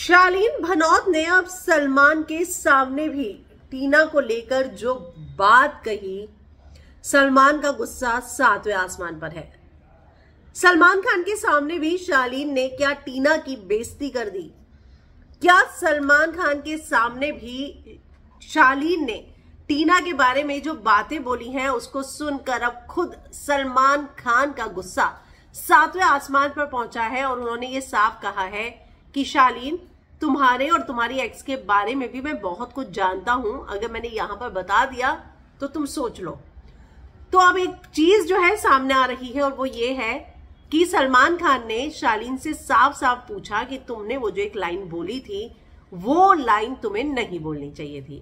शालीन भनौत ने अब सलमान के सामने भी टीना को लेकर जो बात कही, सलमान का गुस्सा सातवें आसमान पर है। सलमान खान के सामने भी शालीन ने क्या टीना की बेइज्जती कर दी? क्या सलमान खान के सामने भी शालीन ने टीना के बारे में जो बातें बोली हैं उसको सुनकर अब खुद सलमान खान का गुस्सा सातवें आसमान पर पहुंचा है और उन्होंने ये साफ कहा है कि शालीन, तुम्हारे और तुम्हारी एक्स के बारे में भी मैं बहुत कुछ जानता हूं। अगर मैंने यहां पर बता दिया तो तुम सोच लो। तो अब एक चीज जो है सामने आ रही है और वो ये है कि सलमान खान ने शालीन से साफ साफ पूछा कि तुमने वो जो एक लाइन बोली थी वो लाइन तुम्हें नहीं बोलनी चाहिए थी।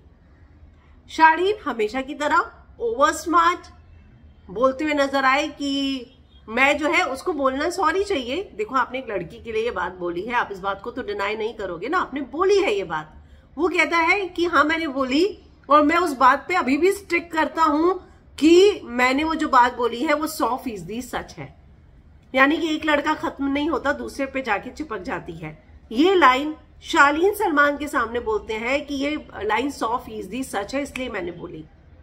शालीन हमेशा की तरह ओवर स्मार्ट बोलते हुए नजर आए कि मैं जो है उसको बोलना सॉरी चाहिए। देखो, आपने एक लड़की के लिए ये बात बोली है, आप इस बात को तो डिनाई नहीं करोगे ना, आपने बोली है ये बात। वो कहता है कि हाँ मैंने बोली और मैं उस बात पे अभी भी स्टिक करता हूं कि मैंने वो जो बात बोली है वो 100% सच है। यानी कि एक लड़का खत्म नहीं होता, दूसरे पे जाके चिपक जाती है। ये लाइन शालीन सलमान के सामने बोलते हैं कि ये लाइन 100% सच है, इसलिए मैंने बोली।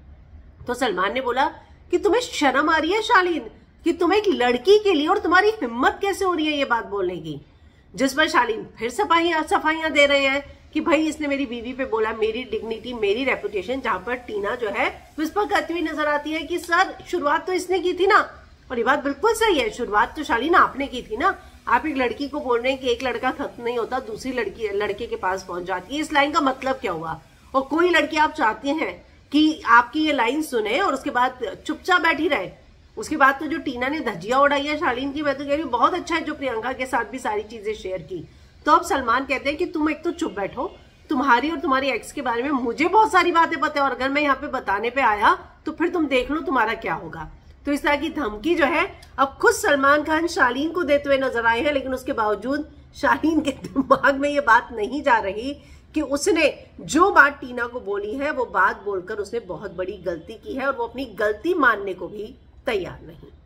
तो सलमान ने बोला कि तुम्हें शर्म आ रही है शालीन, कि तुम एक लड़की के लिए और तुम्हारी हिम्मत कैसे हो रही है ये बात बोलने की। जिस पर शालीन फिर सफाइयां दे रहे हैं कि भाई इसने मेरी बीवी पे बोला, मेरी डिग्निटी, मेरी रेपुटेशन। जहां पर टीना जो है विस्पर करती हुई नजर आती है कि सर शुरुआत तो इसने की थी ना। और ये बात बिल्कुल सही है, शुरुआत तो शालीन आपने की थी ना। आप एक लड़की को बोल रहे हैं कि एक लड़का खत्म नहीं होता, दूसरी लड़के के पास पहुंच जाती है। इस लाइन का मतलब क्या हुआ? और कोई लड़की आप चाहते हैं कि आपकी ये लाइन सुने और उसके बाद चुपचाप बैठी रहे? उसके बाद तो जो टीना ने धज्जियां उड़ाई है शालीन की, मैं तो कह रही हूँ बहुत अच्छा है जो प्रियंका के साथ भी सारी चीजें शेयर की। तो अब सलमान कहते हैं कि तुम एक तो चुप बैठो, तुम्हारी और तुम्हारी एक्स के बारे में मुझे बहुत सारी बातें पता है और अगर मैं यहाँ पे बताने पे आया तो फिर तुम देख लो तुम्हारा क्या होगा। तो इस तरह की धमकी जो है अब खुद सलमान खान शालीन को देते हुए नजर आए हैं, लेकिन उसके बावजूद शालीन के दिमाग में ये बात नहीं जा रही कि उसने जो बात टीना को बोली है वो बात बोलकर उसने बहुत बड़ी गलती की है और वो अपनी गलती मानने को भी तैयार नहीं।